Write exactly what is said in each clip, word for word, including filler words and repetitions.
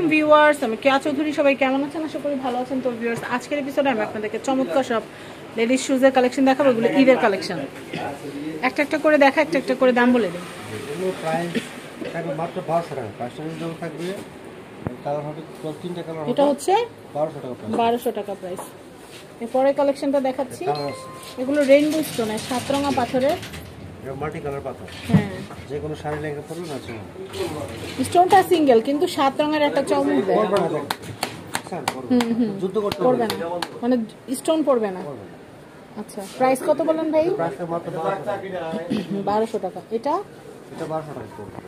Viewers, আমি কেয়া চৌধুরী। সবাই কেমন আছেন? আশা করি ভালো আছেন। তো ভিউয়ার্স, আজকের এপিসোডে আমি আপনাদেরকে চমৎকার সব লেডিস শুজের কালেকশন দেখাবো। এগুলো ঈদের কালেকশন, একটা একটা করে দেখা, একটা একটা করে দাম বলে দিন। এগুলো প্রাইস থাকবে মাত্র বারোশো টাকা। পাঁচটা দাম থাকবে, কালার হবে তিনটা কালার হবে। এটা হচ্ছে বারোশো টাকা প্রাইস। বারোশো টাকা প্রাইস। এরপরে কালেকশনটা দেখাচ্ছি, এগুলো রেইনবো স্টোনের সাতরঙা পাথরের মাল্টি কালার পাথর। হ্যাঁ, যে কোনো শাড়ি লেগে পড়বে না। স্টোনটা সিঙ্গেল কিন্তু সাত রঙের একটা চমক দেয়। হুম হুম যুদ্ধ করতে পড়বে না, মানে স্টোন পড়বে না। আচ্ছা, প্রাইস কত বলেন ভাই? প্রাইসটা মাত্র বারোশো টাকা। এটা এটা বারোশো টাকা পড়বে।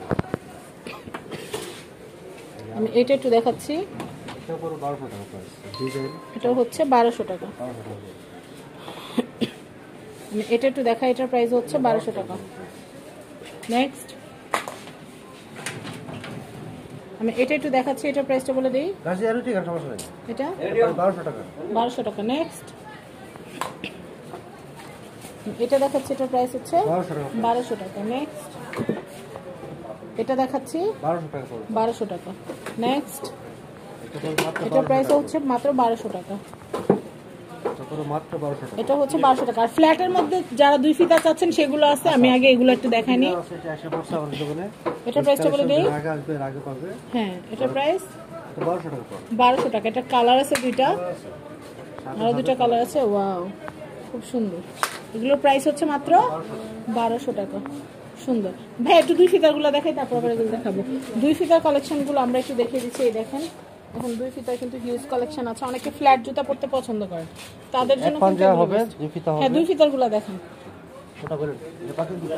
আমি এটা একটু দেখাচ্ছি, এটা পুরো বারোশো টাকা প্রাইস। ডিজাইন এটা হচ্ছে বারোশো টাকা। বারোশো টাকা। আমি এটা একটু দেখা, এটার প্রাইস হচ্ছে বারোশো টাকা। নেক্সট আমি এটা একটু দেখাচ্ছি, এটার প্রাইসটা বলে দিই। গাছি আর ঠিক আছে, সমস্যা নেই। এটা বারোশো টাকা। বারোশো টাকা। নেক্সট এটা দেখাচ্ছি, এটার প্রাইস হচ্ছে বারোশো টাকা। বারোশো টাকা। নেক্সট এটা দেখাচ্ছি, বারোশো টাকা পড়বে। বারোশো টাকা। নেক্সট এটা পুরো মাত্র এটার প্রাইস হচ্ছে মাত্র বারোশো টাকা। এটা পুরো মাত্র বারোশো টাকা। এটা হচ্ছে বারোশো টাকা। আর ফ্ল্যাটের মধ্যে যারা দুই ফিতা চাচ্ছেন সেগুলো আছে, আমি আগে এগুলো একটু দেখাইনি। এটা এসে পড়ছে আমাদের দোকানে। এটা প্রাইসটা বলে দিই। আগে আসবে, আগে পাবে। হ্যাঁ, এটা প্রাইস এটা বারোশো টাকা পড়বে। বারোশো টাকা। এটা কালার আছে দুইটা, আরো দুইটা কালার আছে। ওয়াও, খুব সুন্দর। এগুলোর প্রাইস হচ্ছে মাত্র বারোশো টাকা। সুন্দর ভাই, একটু দুই ফিতারগুলো দেখাই, তারপর আবার এগুলো দেখাবো। দুই ফিতার কালেকশনগুলো আমরা একটু দেখিয়ে দিচ্ছি। এই দেখেন, এখন দুই ফিতার কিন্তু হিউজ কালেকশন আছে। অনেকে ফ্ল্যাট জুতা পরতে পছন্দ করে, তাদের জন্য কিন্তু এগুলো হবে best। দুই ফিতা হবে। হ্যাঁ, দুই ফিতারগুলো দেখেন, ওটা বলেন। এটা কত দিন?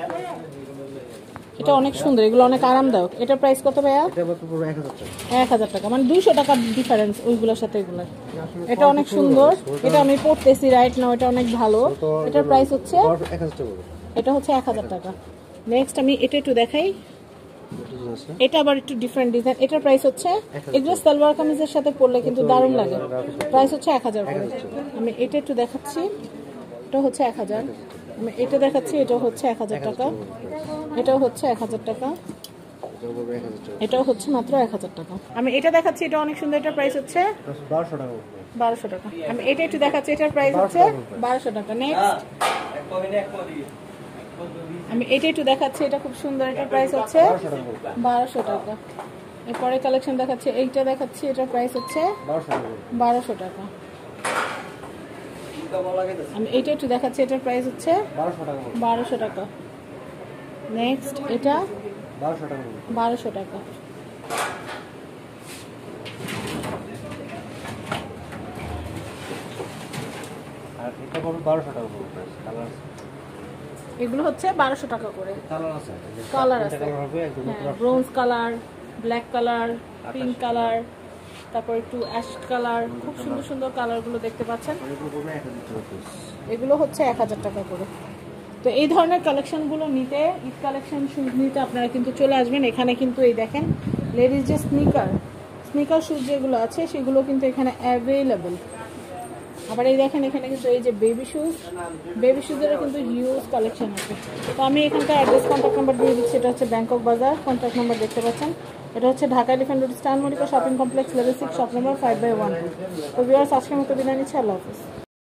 এটা অনেক সুন্দর, এগুলো অনেক আরামদায়ক। এটার প্রাইস কত ভাইয়া? এটা মাত্র পুরো এক হাজার টাকা। এক হাজার টাকা, মানে দুইশো টাকা ডিফারেন্স ওইগুলোর সাথে এগুলোর। এটা অনেক সুন্দর, এটা আমি পড়তেছি রাইট নাও, এটা অনেক ভালো। এটার প্রাইস হচ্ছে এক হাজার টাকা পড়বে। এটা হচ্ছে এক হাজার টাকা। নেক্সট আমি এটা একটু দেখাই, এটা আবার একটু ডিফারেন্ট ডিজাইন। এটার প্রাইস হচ্ছে, এগুলো সালোয়ার কামিজের সাথে পরলে কিন্তু দারুণ লাগে। প্রাইস হচ্ছে এক হাজার করে। আমি এটা একটু দেখাচ্ছি, এটা হচ্ছে এক হাজার। আমি এটা দেখাচ্ছি, এটা হচ্ছে এক হাজার টাকা। এটাও হচ্ছে এক হাজার টাকা। এটাও হচ্ছে মাত্র এক হাজার টাকা। আমি এটা দেখাচ্ছি, এটা অনেক সুন্দর। এটার প্রাইস হচ্ছে বারোশো টাকা। বারোশো টাকা। আমি এটা একটু দেখাচ্ছি, এটার প্রাইস হচ্ছে বারোশো টাকা। নেক্সট আমি এটা একটু দেখাচ্ছি, এটা খুব সুন্দর। এটার প্রাইস হচ্ছে বারোশো টাকা। এরপরে কালেকশন দেখাচ্ছি, এইটা দেখাচ্ছি, এটার প্রাইস হচ্ছে বারোশো টাকা। আমি এইটা একটু দেখাচ্ছি, এটার প্রাইস হচ্ছে বারোশো টাকা। নেক্সট এটা বারোশো টাকা। আর এটা পড়বে বারোশো টাকা পড়বে। কালার এগুলো হচ্ছে বারোশো টাকা করে। কালার আছে, কালার আছে, কালার হবে একদম bronze colour, black colour, pink colour, তারপর একটু অ্যাশ কালার। খুব সুন্দর সুন্দর কালারগুলো দেখতে পাচ্ছেন। এগুলো হচ্ছে এক হাজার টাকা করে। তো এই ধরনের কালেকশনগুলো নিতে, ঈদ কালেকশন শুজ নিতে আপনারা কিন্তু চলে আসবেন এখানে। কিন্তু এই দেখেন, লেডিস যে স্নিকার স্নিকার শুজ যেগুলো আছে সেগুলো কিন্তু এখানে অ্যাভেলেবল। আবার এই দেখেন, এখানে কিন্তু এই যে বেবি শুজ, বেবি শুজেরও কিন্তু হিউজ কালেকশন আছে। তো আমি এখানকার অ্যাড্রেস, কন্ট্যাক্ট নাম্বার দিয়ে দিচ্ছি। এটা হচ্ছে ব্যাংকক বাজার, কন্ট্যাক্ট নাম্বার দেখতে পাচ্ছেন। এটা হচ্ছে Dhaka elephant road, star Monica shopping complex, level six, shop number five by one. তো ভিউয়ার্স, আজকের মতো বিদায় নিচ্ছি। আল্লাহ হাফিজ।